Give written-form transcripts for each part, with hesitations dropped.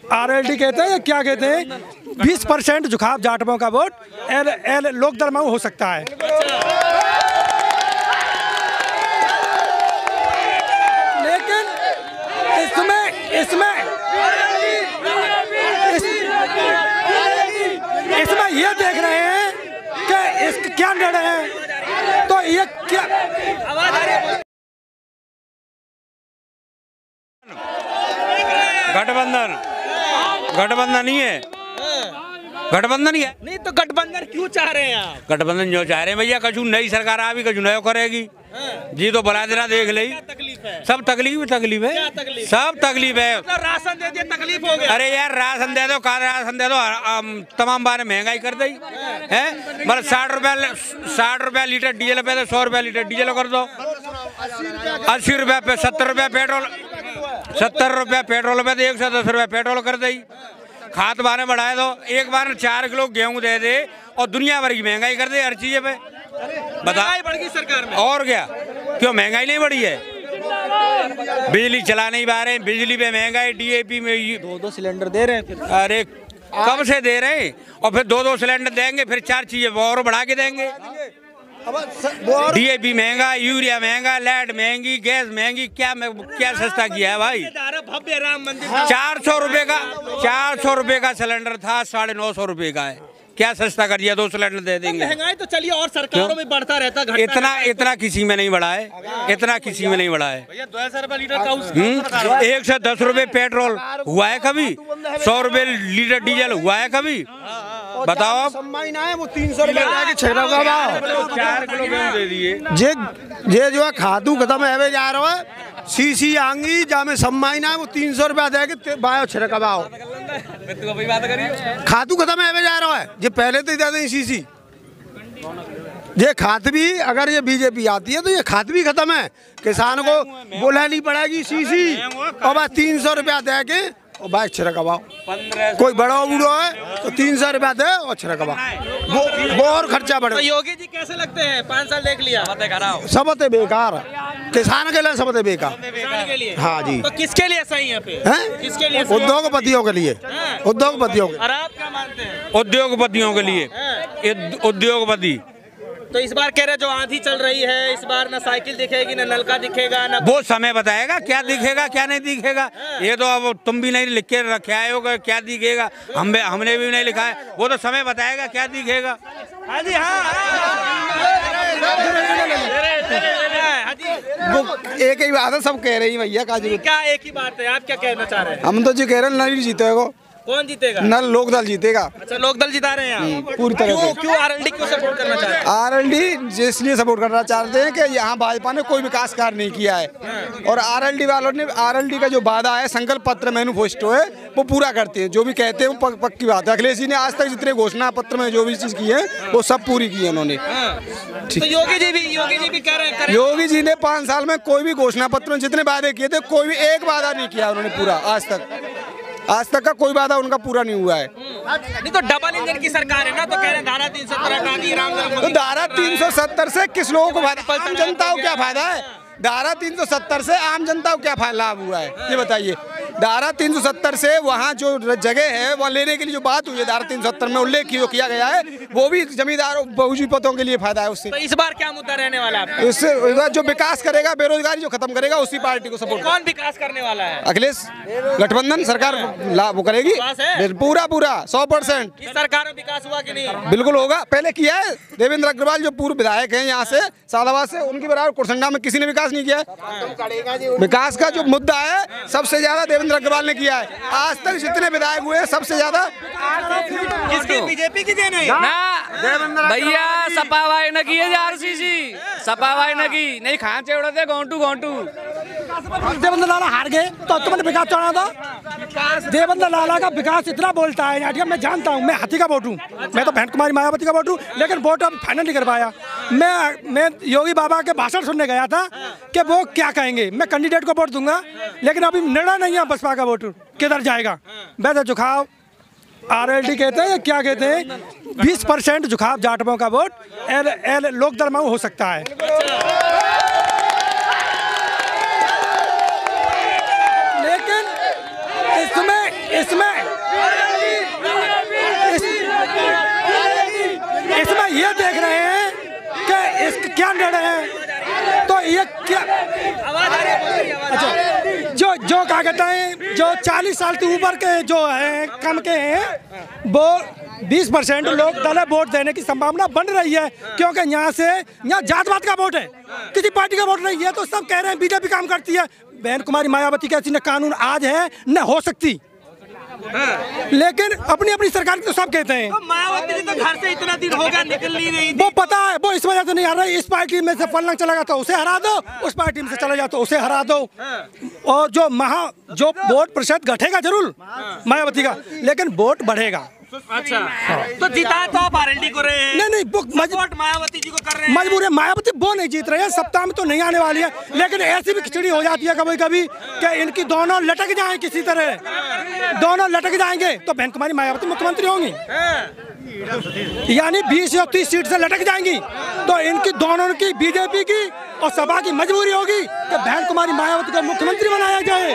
RLD कहते हैं या क्या कहते हैं, 20% झुकाव जाटवों का वोट एल लोकदल में हो सकता है। लेकिन इसमें ये देख रहे हैं कि इसका क्या निर्णय है, तो ये क्या गठबंधन नहीं है, गठबंधन ही है। नहीं तो गठबंधन क्यों चाह रहे हैं आप? गठबंधन जो चाह रहे हैं भैया, कछु नई सरकार आवी कछु नयो करेगी जी, तो बला देना देख ली। तकलीफ है? सब तकलीफ है, सब तकलीफ है। मतलब राशन दे दिया तकलीफ हो गया? अरे यार राशन दे दो, राशन दे दो, तमाम बार महंगाई कर दी है। मतलब 60 रुपया लीटर डीजल पे, तो 100 रुपया लीटर डीजल कर दो, 80 रुपया पे 70 रुपया पेट्रोल, 70 रुपया पेट्रोल पे, तो 110 रुपया पेट्रोल कर दी। खाद बार बढ़ाए दो, एक बार 4 किलो गेहूं दे दे, और दुनिया भर की महंगाई कर दे हर चीज पे। महंगाई बढ़ गई सरकार में, और क्या, क्यों महंगाई नहीं बढ़ी है? बिजली चला नहीं पा रहे, बिजली पे महंगाई, डीएपी में 2 सिलेंडर दे रहे हैं। अरे कब से दे रहे हैं, और फिर 2 सिलेंडर देंगे, फिर 4 चीजें और बढ़ा के देंगे। डीएपी महंगा, यूरिया महंगा, लाइट महंगी, गैस महंगी, क्या सस्ता किया है भाई? भव्य राम मंदिर 400 रुपए का सिलेंडर था, 950 रुपए का है। क्या सस्ता कर दिया, 2 सिलेंडर दे देंगे। महंगाई तो चलिए और सरकारों में बढ़ता रहता, इतना किसी में नहीं बढ़ा है, इतना किसी में नहीं बढ़ा है। 200 रुपए लीटर का 110 रुपए पेट्रोल हुआ है कभी? 100 रुपए लीटर डीजल हुआ है कभी? बताओ आप। वो 300 रुपए 4 किलो गेहूं दे दिए। जे जो है खादू खत्म है जा रहा है, सीसी आंगी जामे सम्मान है, वो 300 रुपया दे के बायो छिड़का बाओ, खादू खत्म है जा रहा है। जे पहले तो दे दें सीसी, ये खाद भी अगर ये बीजेपी आती है तो ये खाद भी खत्म है, किसान को बोला नहीं पड़ेगी सीसी, और बस 300 रुपया दे के और बाइक छिड़कवाओ। कोई बड़ा बूढ़ो है तो 300 रुपया दे और छिड़कवाओ, वो और खर्चा बढ़े। तो योगी जी कैसे लगते हैं? 5 साल देख लिया, सबते बेकार, किसान के लिए सबते बेकार, किसान के लिए। हाँ जी। तो किसके लिए सही है फिर? किसके लिए? उद्योगपतियों के लिए, उद्योगपतियों के। और आप क्या मानते हैं? उद्योगपतियों के लिए, उद्योगपति। तो इस बार कह रहे जो आंधी चल रही है, इस बार ना साइकिल दिखेगी, ना नलका दिखेगा, ना वो समय बताएगा क्या दिखेगा क्या नहीं दिखेगा। ये तो अब तुम भी नहीं लिख के रखे आए हो क्या दिखेगा, हमने भी नहीं लिखा है, वो तो समय बताएगा क्या दिखेगा। हाँ जी, हाँ। एक ही बात है, सब कह रही भैया काजी, क्या एक ही बात है? आप क्या कहना चाह रहे हैं? हम तो जी कह रहे हैं नल जीतेगा। कौन जीतेगा? नल लोकदल जीतेगा। अच्छा, लोकदल जिता रहे हैं आप पूरी तरह से। क्यों आरएलडी क्यों सपोर्ट करना चाहते हैं? आरएलडी इसलिए सपोर्ट करना चाहते हैं कि यहाँ भाजपा ने कोई विकास कार्य नहीं किया है, और आरएलडी वालों ने, आरएलडी का जो वादा है, संकल्प पत्र मैनिफेस्टो है, वो पूरा करते हैं। जो भी कहते हैं वो पक्की बात है। अखिलेश जी ने आज तक जितने घोषणा पत्र में जो भी चीज की है वो सब पूरी की है उन्होंने। तो योगी जी भी कह रहे हैं, योगी जी ने 5 साल में कोई भी घोषणा पत्र में जितने वादे किए थे, कोई भी एक वादा नहीं किया उन्होंने पूरा आज तक का कोई वादा उनका पूरा नहीं हुआ है। नहीं तो डबल इंजन की सरकार है ना, तो कह रहे हैं धारा 370 हटा दी, राम जन्मभूमि। तो धारा 370 से किस लोगों को फायदा, आम जनता को क्या फायदा है? धारा 370 से आम जनता को क्या लाभ हुआ है ये बताइए। धारा 370 से वहाँ जो जगह है वहाँ लेने के लिए जो बात हुई है, धारा 370 में उल्लेख किया गया है, वो भी जमींदारों बहुजीपतों के लिए फायदा है उससे। तो इस बार क्या मुद्दा रहने वाला है? उससे जो विकास करेगा, बेरोजगारी जो खत्म करेगा, उसी पार्टी को सपोर्ट। कौन विकास करने वाला है? अखिलेश गठबंधन सरकार वो करेगी पूरा 100%। इस सरकार में विकास हुआ कि नहीं? बिल्कुल होगा, पहले किया है। देवेंद्र अग्रवाल जो पूर्व विधायक हैं यहाँ से सालाबाद से, उनके बराबर कुरसंडा में किसी ने विकास नहीं किया है। विकास का जो मुद्दा है सबसे ज्यादा देवेंद्र अग्रवाल ने किया है। आज तक जितने विधायक हुए सबसे ज्यादा किसके? बीजेपी की देन है ना भैया, सपावाई न की आरसीसी, सपावाई न की नहीं खान चेवड़ा थे गोंटू देवेंद्र लाला हार गए तो तुमने विकास चढ़ा था। देवेंद्र लाला का विकास इतना बोलता है, मैं जानता हूँ, मैं हाथी का वोट हूँ, मैं तो बहन कुमारी मायावती का वोट हूँ, लेकिन वोट अब फाइनल नहीं कर पाया। मैं योगी बाबा के भाषण सुनने गया था कि वो क्या कहेंगे, मैं कैंडिडेट को वोट दूंगा, लेकिन अभी निर्णय नहीं है बसपा का वोट किधर जाएगा। वैसे झुकाव आरएलडी कहते हैं या क्या कहते हैं, 20% झुकाव जाटवों का वोट लोकदल में हो सकता है। लेकिन इसमें ये क्या अच्छा, जो क्या कहते हैं, जो 40 साल के ऊपर के जो है कम के हैं वो 20% लोग दल वोट देने की संभावना बन रही है, क्योंकि यहाँ जातवाद का वोट है, किसी पार्टी का वोट नहीं है। तो सब कह रहे हैं बीजेपी काम करती है। बहन कुमारी मायावती का ऐसी न कानून आज है न हो सकती, लेकिन अपनी अपनी सरकार की तो सब कहते हैं। तो मायावती जी तो घर से इतना दिन हो गया निकल नहीं रही थी। वो पता है, वो इस वजह से नहीं आ रहा है। इस पार्टी में से फलना चला गया तो उसे हरा दो, उस पार्टी में से चला जाओ तो उसे हरा दो। और जो वोट प्रतिशत घटेगा जरूर मायावती का, लेकिन वोट बढ़ेगा। अच्छा, तो जिता तो आप आरएलडी को रहे हैं। नहीं वोट मायावती जी को कर रहे हैं। मजबूर है, मायावती वो नहीं जीत रहे हैं, सप्ताह में तो नहीं आने वाली है, लेकिन ऐसी भी खिचड़ी हो जाती है कभी कभी कि इनकी दोनों लटक जाएं किसी तरह, दोनों लटक जाएंगे तो बहन कुमारी मायावती मुख्यमंत्री होंगी, यानी 20 या 30 सीट से लटक जाएंगी। तो इनकी दोनों की, बीजेपी की और सपा की मजबूरी होगी कि बहन कुमारी मायावती को मुख्यमंत्री बनाया जाए।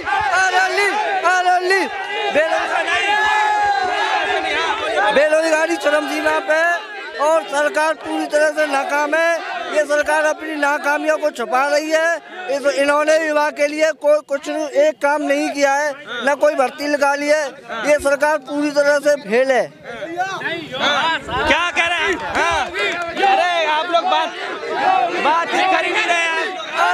बेरोजगारी चरम सीमा पे और सरकार पूरी तरह से नाकाम है। ये सरकार अपनी नाकामियों को छुपा रही है। इन्होंने युवा के लिए कोई कुछ एक काम नहीं किया है, न कोई भर्ती निकाली है। ये सरकार पूरी तरह से फेल है। क्या कह रहे हैं? अरे आप लोग बात नहीं कर ही नहीं रहे हैं।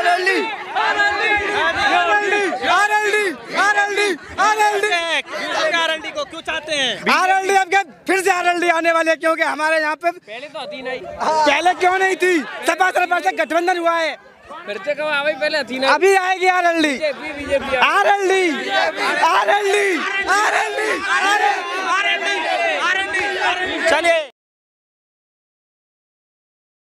आरएलडी को क्यों चाहते हैं? आरएलडी अब क्या फिर से आरएलडी आने वाले, क्योंकि हमारे यहाँ पे पहले तो थी नहीं, पहले क्यों नहीं थी, सपा से गठबंधन हुआ है, फिर से कब आ गई, पहले थी नहीं, अभी आएगी आरएलडी। बीजेपी आरएलडी चलिए।